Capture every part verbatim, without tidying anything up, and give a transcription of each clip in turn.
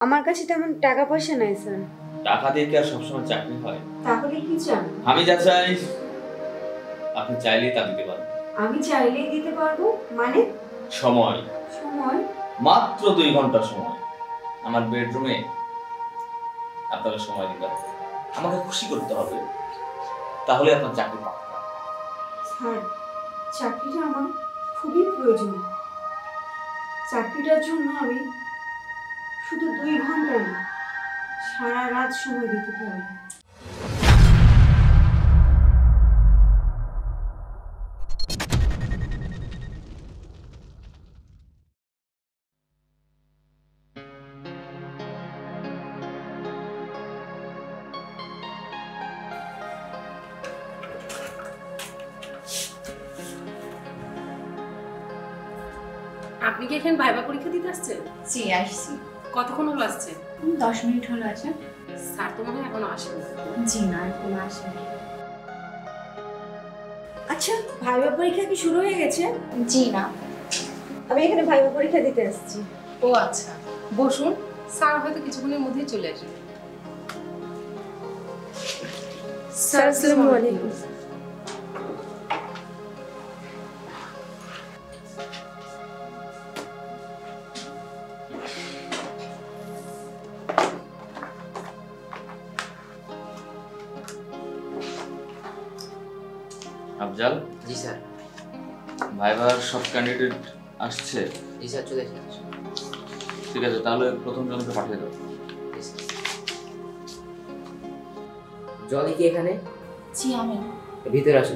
আমার কাছে তেমন টাকা পয়সা নাই স্যার। টাকা দিয়ে কি আর সবসময় চাকরি হয়? তাহলে কি চান? আমি যা চাই আপনি চাইলেই তা দিতে পারবেন। আমি চাইলেই দিতে পারবো মানে? সময়। সময়? মাত্র দুই ঘন্টা সময় আমার বেডরুমে আপনাকে সময় দিতে হবে। আমাকে খুশি করতে হবে, তাহলে আপনার চাকরি পাক্কা। স্যার, চাকরিটা আমার খুবই প্রয়োজন। চাকরিটার জন্য আমি শুধু দুই ঘন্টা না, সারা রাত সময় দিতে পারবো। আপনি কি এখানে ভাইবা পরীক্ষা দিতে আসছেন? জি আসছি। কতক্ষণ হলো আসছে? দশ মিনিট হলো আছে। স্যার তো মনে হয় এখনো আসেনি। জি না, এখনো আসেনি। আচ্ছা, ভাইবা পরীক্ষা কি শুরু হয়ে গেছে? জি না, আমি এখানে ভাইবা পরীক্ষা দিতে আসছি। ও আচ্ছা, বসুন, স্যার হয়তো কিছুক্ষণের মধ্যেই চলে আসবে। স্যার আসসালামু আলাইকুম। আফজাল। জি স্যার। ভাইবার সব ক্যান্ডিডেট আসছে? জি স্যার, চলে এসেছে। ঠিক আছে, তাহলে প্রথম জনকে পাঠিয়ে দাও। জলি কি এখানে? জি আমি। ভিতরে আসুন।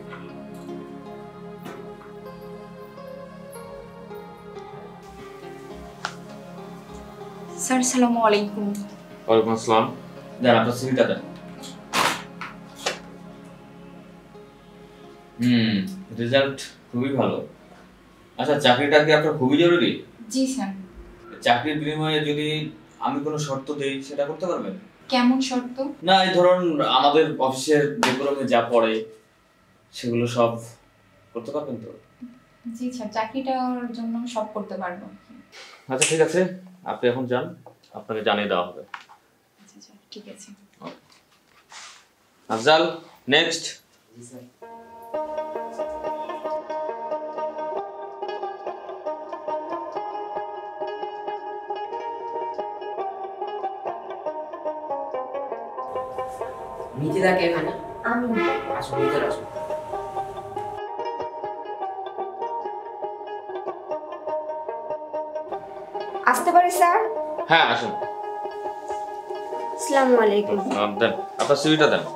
স্যার আসসালামু আলাইকুম। ওয়ালাইকুম আসসালাম। দেন আপনার সিভিটা দেন। হুম, রেজাল্ট খুবই ভালো। আচ্ছা, চাকরিটা কি আপনার খুবই জরুরি? জি স্যার। চাকরির বিনিময়ে যদি আমি কোনো শর্ত দেই, সেটা করতে পারবেন? কেমন শর্ত? না, এই ধরুন আমাদের অফিসের ডেকোরামে যা পড়ে সেগুলো সব করতে পারবেন তো? জি স্যার, চাকরিটার জন্য সব করতে পারবো। আচ্ছা ঠিক আছে, আপনি এখন যান, আপনাকে জানিয়ে দেওয়া হবে। আচ্ছা স্যার, ঠিক আছে। আফজাল, নেক্সট। জি স্যার। মিথিলা কে এখানে? আমি। আসুন, ভিতরে আসুন। আসতে পারি স্যার? হ্যাঁ আসুন। আসসালামু আলাইকুম। দেন আপনার সিভিটা দেন।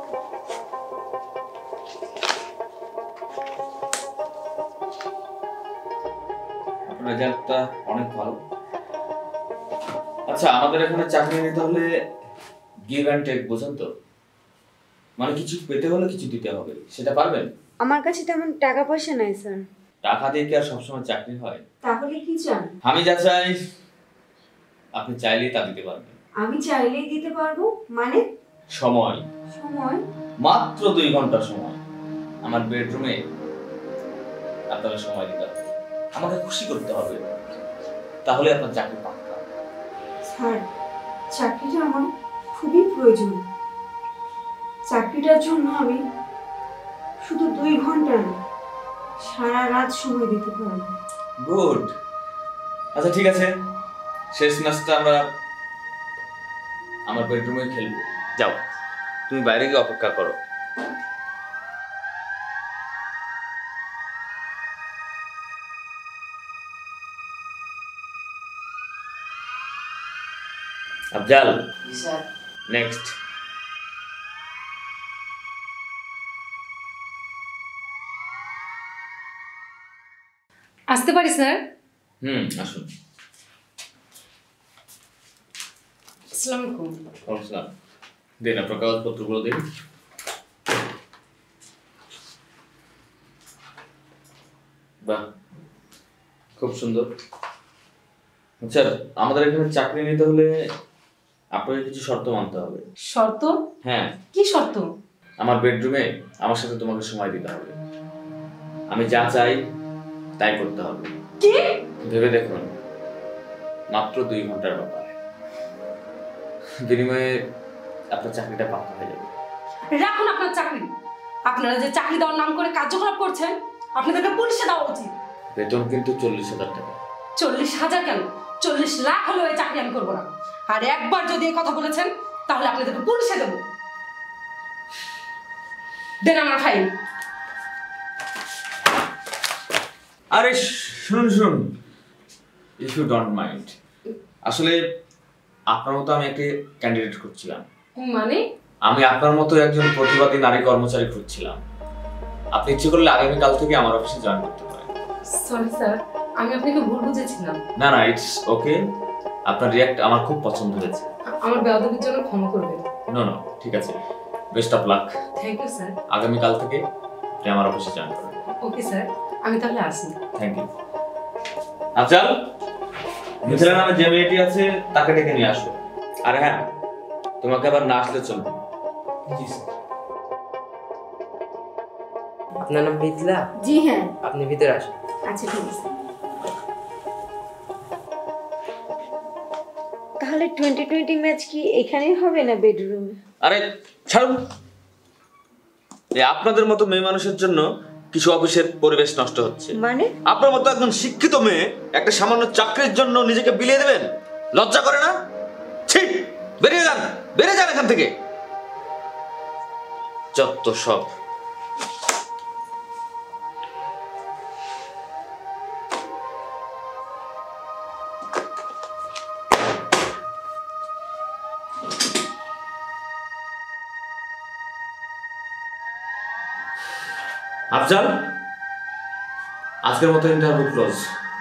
আপনার রেজাল্টটা অনেক ভালো। আচ্ছা, আমাদের এখানে চাকরি নিতে হলে গিভ অ্যান্ড টেক, বোঝেন তো? মানে কিছু পেতে হলে কিছু দিতে হবে, সেটা পারবেন? আমার কাছে তেমন টাকা পয়সা নাই স্যার। টাকা দিয়ে কি আর সবসময় চাকরি হয়? তাহলে কি চান? আমি যা চাই আপনি চাইলেই তা দিতে পারবেন। আমি চাইলেই দিতে পারবো মানে? সময়। সময়? মাত্র দুই ঘন্টা সময় আমার বেডরুমে আপনাকে সময় দিতে হবে। আমাকে খুশি করতে হবে, তাহলে আপনার চাকরি পাক্কা। স্যার, চাকরিটা আমার খুবই প্রয়োজন। চাকরিটার জন্য আমি শুধু দুই ঘন্টা না, সারা রাত সময় দিতে পারবো। গুড। আচ্ছা ঠিক আছে, শেষ ম্যাচটা আমরা আমার বেডরুমে খেলবো। যাও, তুমি বাইরে গিয়ে অপেক্ষা করো। আফজাল। জি স্যার। নেক্সট। আসতে পারি স্যার? হুম, আসুন। আসসালামু আলাইকুম। ওয়ালাইকুম আসসালাম। দিন আপনার কাগজপত্রগুলো দিন। বাহ, খুব সুন্দর। আচ্ছা, আমাদের এখানে চাকরি নিতে হলে আপনাকে কিছু শর্ত মানতে হবে। শর্ত? হ্যাঁ। কি শর্ত? আমার বেডরুমে আমার সাথে তোমাকে সময় দিতে হবে। আমি যা চাই তাই করতে হবে। কি? ভেবে দেখুন, মাত্র দুই ঘন্টার ব্যাপার। বিনিময়ে আপনার চাকরিটা পাক্কা হয়ে যাবে। রাখুন আপনার চাকরি। আপনারা যে চাকরি দেওয়ার নাম করে কার্যকলাপ করছেন, আপনাদেরকে পুলিশে দেওয়া উচিত। বেতন কিন্তু চল্লিশ হাজার টাকা। চল্লিশ হাজার কেন, চল্লিশ লাখ হলেও এই চাকরি আমি করবো না। আর একবার যদি এই কথা বলেছেন তাহলে আপনাদেরকে পুলিশে দেবো। দেন আমার ফাইল। আরে শুনুন শুনুন, ইফ ইউ ডোন্ট মাইন্ড, আসলে আপনার মতো আমি একটা ক্যান্ডিডেট খুঁজছিলাম। মানে? আমি আপনার মতো একজন প্রতিবাদী নারী কর্মচারী খুঁজছিলাম। আপনি ইচ্ছে করলে আগামীকাল থেকে আমার অফিসে জয়েন করতে পারেন। সরি স্যার, আমি আপনাকে ভুল বুঝেছিলাম। না না, ইটস ওকে। আপনার রিয়াক্ট আমার খুব পছন্দ হয়েছে। আমার বেয়াদবির জন্য ক্ষমা করবেন। নো নো, ঠিক আছে, best of luck. Thank you sir. আগামীকাল থেকে আপনি আমার অফিসে জয়েন করবেন। ওকে স্যার, আমি তাহলে আসি। Thank you. আফজাল, মিথিলা নামে যে মেয়েটি আছে তাকে ডেকে নিয়ে আসো। আর হ্যাঁ, তোমাকে আবার না আসলে চলবে। জি স্যার। আপনার নাম মিথিলা? জি হ্যাঁ। আপনি ভিতরে আসুন। আচ্ছা ঠিক আছে। তাহলে টোয়েন্টি টোয়েন্টি ম্যাচ কি এখানেই হবে না বেডরুমে? আরে ছাড়ুন, এই আপনাদের মতো মেয়ে মানুষের জন্য কিছু অফিসের পরিবেশ নষ্ট হচ্ছে। মানে? আপনার মতো একজন শিক্ষিত মেয়ে একটা সামান্য চাকরির জন্য নিজেকে বিলিয়ে দেবেন? লজ্জা করে না? ঠিক, বেরিয়ে যান, বেরিয়ে যান এখান থেকে। যত সব। আফজাল, আজকের মতো ইন্টারভিউ ক্লোজ।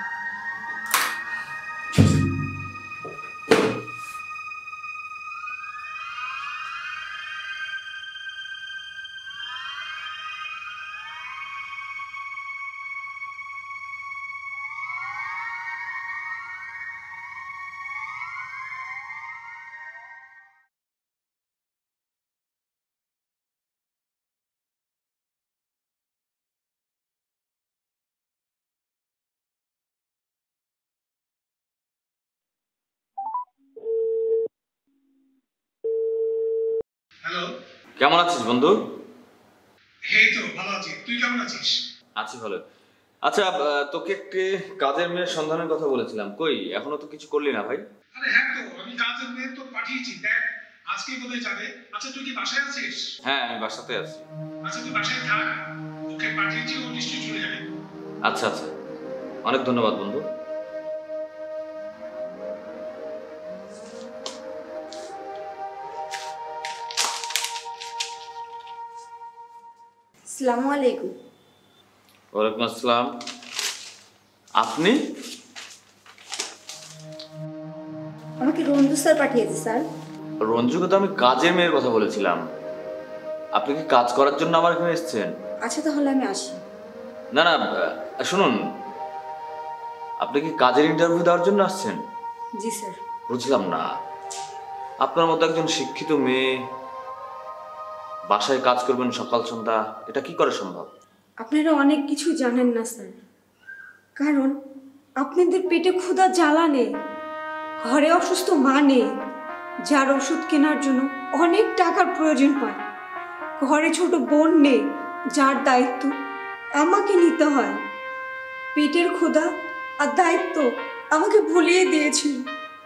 হ্যালো, কেমন আছিস বন্ধু? এই তো ভালো আছি। তুই কেমন আছিস? আছি ভালো। আচ্ছা, আহ, তোকে একটি কাজের মেয়ের সন্ধানের কথা বলেছিলাম, কই এখনো তো কিছু করলি না ভাই? আরে হ্যাঁ, তো আমি কাজের মেয়ে তো পাঠিয়েছি, দেখ আজকে কোথায় যাবে। আচ্ছা তুই কি বাসায় আছিস? হ্যাঁ, আমি বাসাতে আছি। আচ্ছা তুই বাসায় থাক, ওকে পাঠিয়েছি, ও নিশ্চয়ই চলে যাবে। আচ্ছা আচ্ছা, অনেক ধন্যবাদ বন্ধু। আসসালামু আলাইকুম। ওয়ালাইকুম আসসালাম। আপনি? আমাকে রঞ্জু স্যার পাঠিয়েছে স্যার। রঞ্জুকে তো আমি কাজের মেয়ের কথা বলেছিলাম। আপনি কি কাজ করার জন্য আমার এখানে এসেছেন? আচ্ছা তাহলে আমি আসি। না না, আহ, শুনুন, আপনি কি কাজের ইন্টারভিউ দেওয়ার জন্য আসছেন? জি স্যার। বুঝলাম না, আপনার মতো একজন শিক্ষিত মেয়ে বাসায় কাজ করবেন সকাল সন্ধ্যা, এটা কি করে সম্ভব? আপনারা অনেক কিছু জানেন না স্যার, কারণ আপনাদের পেটে ক্ষুধা জ্বালা নেই, ঘরে অসুস্থ মা নেই যার ওষুধ কেনার জন্য অনেক টাকার প্রয়োজন হয়, ঘরে ছোট বোন নেই যার দায়িত্ব আমাকে নিতে হয়। পেটের ক্ষুধা আর দায়িত্ব আমাকে ভুলিয়ে দিয়েছিল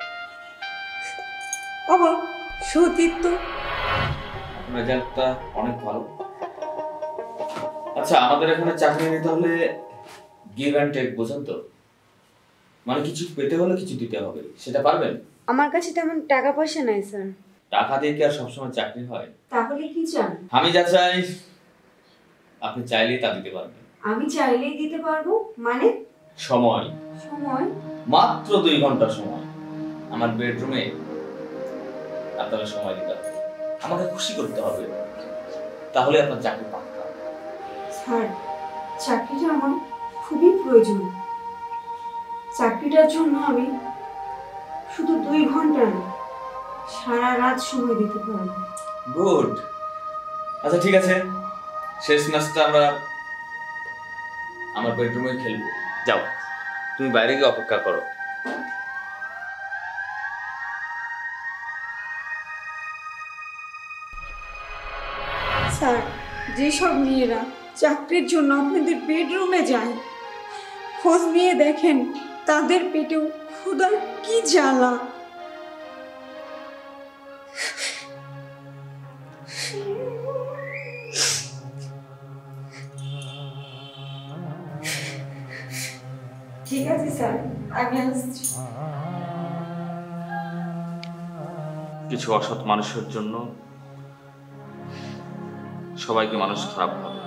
আমার সতীত্ব। রেজাল্টটা অনেক ভালো। আচ্ছা, আমাদের এখানে চাকরি নিতে হলে গিভ অ্যান্ড টেক, বোঝেন তো? মানে কিছু পেতে হলে কিছু দিতে হবে, সেটা পারবেন? আমার কাছে তেমন টাকা পয়সা নাই স্যার। টাকা দিয়ে কি আর সবসময় চাকরি হয়? তাহলে কি চান? আমি যা চাই আপনি চাইলেই তা দিতে পারবেন। আমি চাইলেই দিতে পারবো মানে? সময়, সময় মাত্র দুই ঘন্টা সময় আমার বেডরুমে আপনারা সময় দিতে হবে। আমাকে খুশি করতে হবে, তাহলে আপনার চাকরি পাক্কা। স্যার, চাকরিটা আমার খুবই প্রয়োজন। চাকরিটার জন্য আমি শুধু দুই ঘন্টা না, সারা রাত সময় দিতে পারবো। গুড। আচ্ছা ঠিক আছে, শেষ ম্যাচটা আমরা আমার বেডরুমে খেলবো। যাও, তুমি বাইরে গিয়ে অপেক্ষা করো। স্যার, যেসব মেয়েরা চাকরির জন্য আপনাদের বেডরুমে যায়, খোঁজ নিয়ে দেখেন তাদের পেটেও ক্ষুধার কি জ্বালা। ঠিক আছে স্যার, আমি আসছি। কিছু অসৎ মানুষের জন্য সবাইকে মানুষ খারাপ ভাবে।